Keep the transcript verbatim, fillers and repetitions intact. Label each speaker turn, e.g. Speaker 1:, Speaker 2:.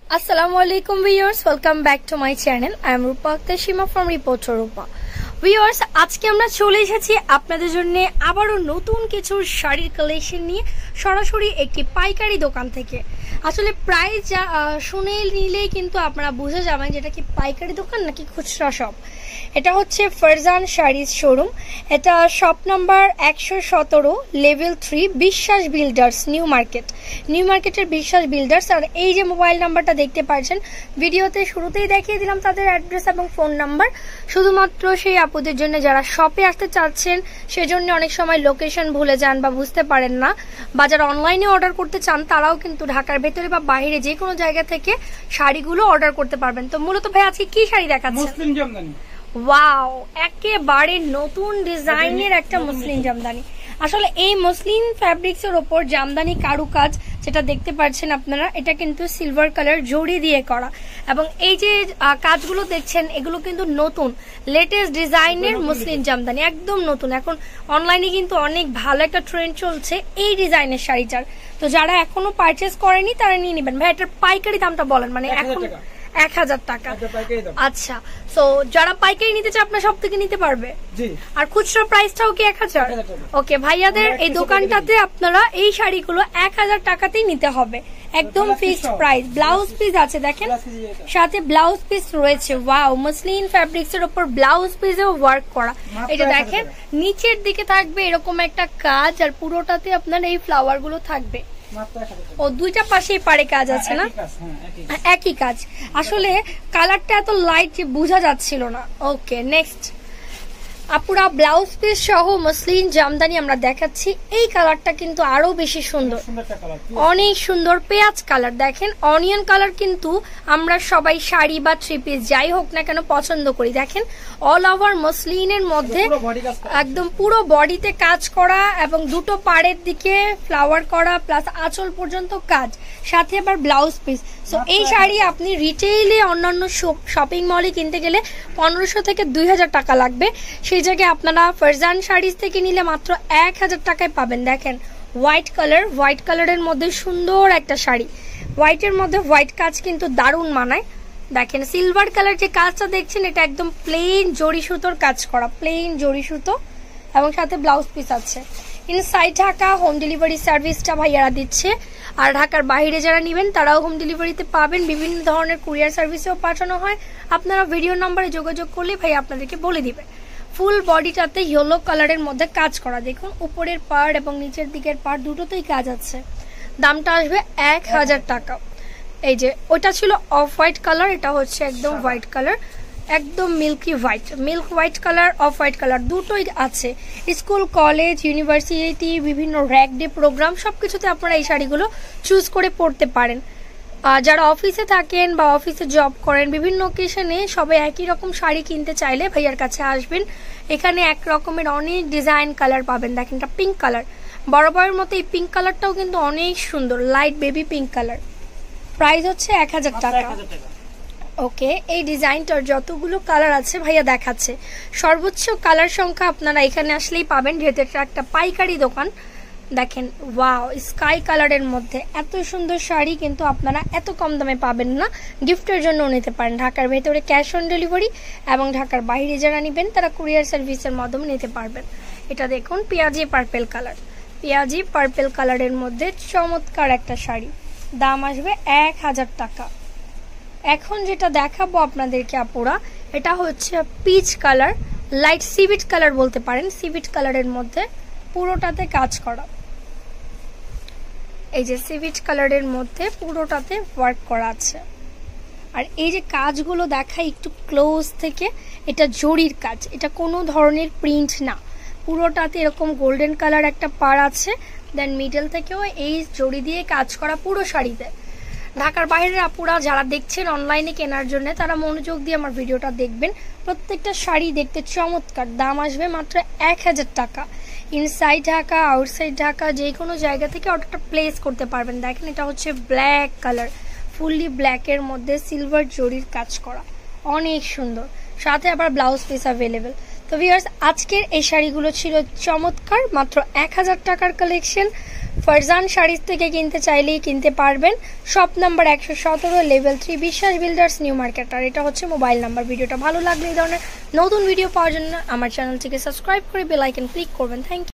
Speaker 1: Assalamu alaikum viewers, welcome back to my channel. I am Rupa Akhtar from Reporter Rupa. Viewers, আজকে আমরা চলে এসেছি আপনাদের জন্য আবারো নতুন কিছু শাড়ির কালেকশন নিয়ে সরাসরি একটি পাইকারি দোকান থেকে। আসলে প্রাইস শুনে নিলেই কিন্তু আপনারা বুঝে যাবেন যেটা কি পাইকারি দোকান নাকি খুচরা শপ। এটা হচ্ছে ফারজান শাড়িজ শোরুম। এটা শপ নাম্বার একশো সতেরো level three Biswas builders new market new মার্কেটের বিশ্বাস বিল্ডার্স। আর এই যে মোবাইল নাম্বারটা দেখতে পাচ্ছেন ভিডিওতে শুরুতেই দেখিয়ে দিলাম তাদের অ্যাড্রেস এবং ফোন নাম্বার। শুধুমাত্র সেই আপুদের জন্য যারা শপে আসতে চাচ্ছেন সেজন্য অনেক সময় লোকেশন ভুলে যান বা বুঝতে পারেন না, বা যারা অনলাইনে অর্ডার করতে চান তারাও কিন্তু ঢাকার ভেতরে বা বাইরে যে কোনো জায়গা থেকে শাড়িগুলো অর্ডার করতে পারবেন। তো মূলত ভাই আজকে কি শাড়ি দেখাচ্ছেন? মুসলিম জামদানি। ওয়াও, একেবারে নতুন ডিজাইনের একটা মুসলিম জামদানি। আসলে এই মুসলিম ফ্যাব্রিক্স এর উপর জামদানি কারুকাজ যেটা দেখতে পাচ্ছেন আপনারা, এটা কিন্তু সিলভার কালার জড়ি দিয়ে করা, এবং এই যে কাজগুলো দেখছেন এগুলো কিন্তু নতুন লেটেস্ট ডিজাইনের মুসলিম জামদানি, একদম নতুন। এখন অনলাইনে কিন্তু অনেক ভালো একটা ট্রেন্ড চলছে এই ডিজাইনের শাড়িটার। তো যারা এখনো পারচেজ করেনি তারা নিয়ে নেবেন। ভাই এটার পাইকারি দামটা বলেন, মানে এখন এক হাজার টাকা। আচ্ছা, সো যারা পাইকারি নিতে চায় আপনার সব থেকে নিতে পারবে। আর খুচরা প্রাইসটাও কি এক হাজার? ওকে, ভাইয়াদের এই দোকানটাতে আপনারা এই শাড়িগুলো এক হাজার টাকাতেই নিতে হবে, একদম ফিক্সড প্রাইস। ব্লাউজ পিস আছে দেখেন, সাথে ব্লাউজ পিস রয়েছে। ওয়াও, মসলিন ফ্যাব্রিক্স এর উপর ব্লাউজ পিসেও ওয়ার্ক করা। এটা দেখেন নিচের দিকে থাকবে এরকম একটা কাজ, আর পুরোটাতে আপনার এই ফ্লাওয়ার গুলো থাকবে। ও দুইটা পাশেই পারে কাজ আছে না, একই কাজ। আসলে কালারটা এত লাইট যে বোঝা যাচ্ছিল না। ওকে, নেক্সট আপুরা ব্লাউজ পিস সহ মসলিন জামদানি আমরা দেখাচ্ছি। এই কালারটা কিন্তু আরো বেশি সুন্দর, অনেক সুন্দর পেঁয়াজ কালার। দেখেন অনিয়ন কালার কিন্তু আমরা সবাই শাড়ি বা থ্রি পিস যাই হোক না কেন পছন্দ করি। দেখেন অল ওভার মসলিনের মধ্যে একদম পুরো বডিতে কাজ করা, এবং দুটো পাড়ের দিকে ফ্লাওয়ার করা, প্লাস আঁচল পর্যন্ত কাজ, সাথে আবার ব্লাউজ পিস। সো এই শাড়ি আপনি রিটেইলে অন্যান্য শপিং মলে কিনতে গেলে পনেরোশো থেকে দুই হাজার টাকা লাগবে, সেই জায়গায় আপনারা ফারজান শাড়িজ থেকে নিলে মাত্র এক হাজার টাকায় পাবেন। দেখেন হোয়াইট কালার, হোয়াইট কালারের মধ্যে সুন্দর একটা শাড়ি, হোয়াইটের মধ্যে হোয়াইট কাজ কিন্তু দারুণ মানায়। দেখেন সিলভার কালার যে কাজটা দেখছেন এটা একদম প্লেন জড়ি সুতোর কাজ করা, প্লেন জড়ি সুতো, এবং সাথে ব্লাউজ পিস আছে। ইনসাইড ঢাকা হোম ডেলিভারি সার্ভিসটা ভাইয়ারা দিচ্ছে, আর ঢাকার বাইরে যারা নেবেন তারাও হোম ডেলিভারিতে পাবেন। বিভিন্ন ধরনের কুরিয়ার সার্ভিসেও পাঠানো হয়। আপনারা ভিডিও নাম্বারে যোগাযোগ করলে ভাই আপনাদেরকে বলে দিবেন। ফুল বডিটাতে ইয়েলো কালারের মধ্যে কাজ করা, দেখুন উপরের পার্ট এবং নিচের দিকের পার্ট দুটোতেই কাজ আছে। দামটা আসবে এক হাজার টাকা। এই যে ওইটা ছিল অফ হোয়াইট কালার, এটা হচ্ছে একদম হোয়াইট কালার, একদম milky white, milk white colour, off white colour দুটোই আছে। স্কুল, কলেজ, ইউনিভার্সিটি, বিভিন্ন র্যাক ডে প্রোগ্রাম সবকিছুতে আপনারা এই শাড়িগুলো চুজ করে পড়তে পারেন। যারা অফিসে থাকেন বা অফিসে জব করেন, বিভিন্ন অকেশনে সবাই একই রকম শাড়ি কিনতে চাইলে ভাইয়ার কাছে আসবেন। এখানে এক রকমের অনেক ডিজাইন কালার পাবেন। দেখেন এটা পিঙ্ক কালার, বরাবরের মতো এই পিঙ্ক কালারটাও কিন্তু অনেক সুন্দর, light baby pink colour. Price হচ্ছে এক হাজার টাকা। ওকে, এই ডিজাইনটার যতগুলো কালার আছে ভাইয়া দেখাচ্ছে। সর্বোচ্চ কালার সংখ্যা আপনারা এখানে আসলেই পাবেন, যেহেতু এটা একটা পাইকারি দোকান। দেখেন ওয়াও, স্কাই কালারের মধ্যে এত সুন্দর শাড়ি কিন্তু আপনারা এত কম দামে পাবেন না। গিফটের জন্য নিতে পারেন। ঢাকার ভেতরে ক্যাশ অন ডেলিভারি, এবং ঢাকার বাইরে যারা নেবেন তারা কুরিয়ার সার্ভিসের মাধ্যমে নিতে পারবেন। এটা দেখুন পেঁয়াজি পার্পেল কালার, পেঁয়াজি পার্পেল কালারের মধ্যে চমৎকার একটা শাড়ি। দাম আসবে এক হাজার টাকা। এখন যেটা দেখাবো আপনাদেরকে আপুরা, এটা হচ্ছে পিচ কালার, লাইট সিভিট কালার বলতে পারেন। সিভিট কালারের মধ্যে পুরোটাতে কাজ করা, এই যে সিভিট কালারের মধ্যে পুরোটাতে ওয়ার্ক করা আছে। আর এই যে কাজগুলো দেখাই একটু ক্লোজ থেকে, এটা জরির কাজ, এটা কোনো ধরনের প্রিন্ট না। পুরোটাতে এরকম গোল্ডেন কালার একটা পাড় আছে, দেন মিডল থেকেও এই জরি দিয়ে কাজ করা পুরো শাড়িতে। ঢাকার বাইরের আপুরা যারা দেখছেন অনলাইনে কেনার জন্য তারা মনোযোগ দিয়ে আমার ভিডিওটা দেখবেন। প্রত্যেকটা শাড়ি দেখতে চমৎকার। দাম আসবে মাত্র এক হাজার টাকা। ইনসাইড ঢাকা, আউটসাইড ঢাকা যে কোনো জায়গা থেকে অর্ডারটা প্লেস করতে পারবেন। দেখেন এটা হচ্ছে ব্ল্যাক কালার, ফুললি ব্ল্যাকের মধ্যে সিলভার জরির কাজ করা, অনেক সুন্দর, সাথে আবার ব্লাউজ পিস অ্যাভেলেবেল। তো ভিউয়ার্স আজকের এই শাড়িগুলো ছিল চমৎকার, মাত্র এক হাজার টাকার কালেকশন। ফারজান শাড়িজ থেকে কিনতে চাইলেই কিনতে পারবেন। শপ নাম্বার একশো সতেরো, level three, Biswas builders, new market. আর এটা হচ্ছে মোবাইল নাম্বার। ভিডিওটা ভালো লাগলে এই ধরনের নতুন ভিডিও পাওয়ার জন্য আমার চ্যানেলটিকে সাবস্ক্রাইব করে বেল আইকন ক্লিক করবেন। Thank you.